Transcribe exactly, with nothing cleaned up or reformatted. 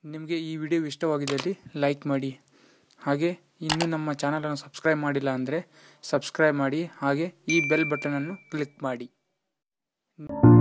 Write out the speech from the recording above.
ನಿಮಗೆ ಈ video ಇಷ್ಟವಾಗಿದ್ದಲ್ಲಿ like ಮಾಡಿ, ಹಾಗೆ ಇನ್ನೂ ನಮ್ಮ ಚಾನಲನ್ನು ಸಬ್ಸ್ಕ್ರೈಬ್ ಮಾಡಿಲ್ಲ ಅಂದರೆ ಸಬ್ಸ್ಕ್ರೈಬ್ ಮಾಡಿ, ಹಾಗೆ ಈ ಬೆಲ್ ಬಟನನ್ನು ಕ್ಲಿಕ್ ಮಾಡಿ.